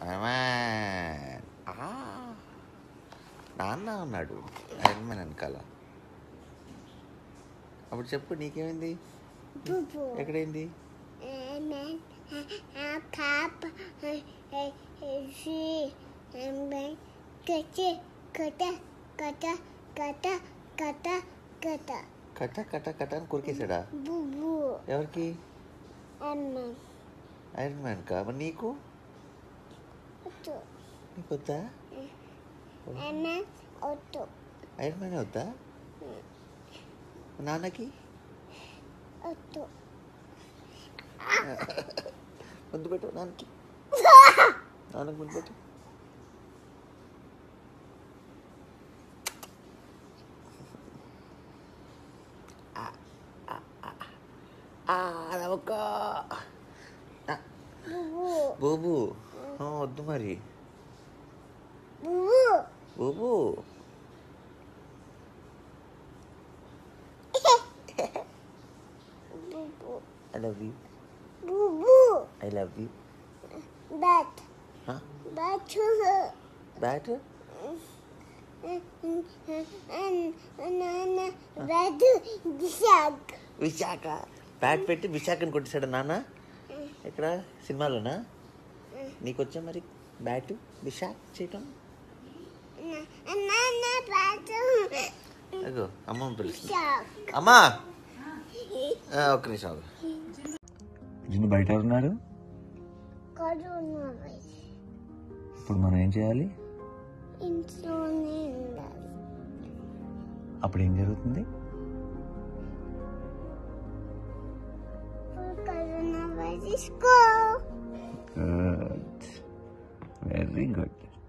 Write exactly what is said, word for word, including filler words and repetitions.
Iron man. నాన్న ఉన్నాడు iron man వెనకాల. అప్పుడు చెప్పు నీకేమైంది? ఎక్కడైంది? కట్ట కట్ట కట్ట అని కొరికేసాడా? ఎవరికి? ఐరన్ మ్యాన్ కా? మరి నీకు నీకు వద్దా? ఐరన్ మ్యాన్ వద్దా? నాన్నకి ముందు పెట్టు. నాన్నకి నాన్నకి ముందు పెట్టు. నమ్మక బూబు వద్దు మరి. బూబు I love you. Boo boo. I love you. Bat. Huh? Bat. Bat? Bat. Vishak. Visakha bat పెట్టి విశాఖని కొట్టేశాడు నాన్న. ఎక్కడ? సినిమాలోనా? నీకు వచ్చా మరి బ్యాట్ విశాఖ చేయటం? అగో అమ్మ పిలుస్తుంది. అమ్మా ఒక్క నిమిషం. జిన్ను బయట ఉన్నారు. ఇప్పుడు మనం ఏం చేయాలి? అప్పుడు ఏం జరుగుతుంది? Good. Very good.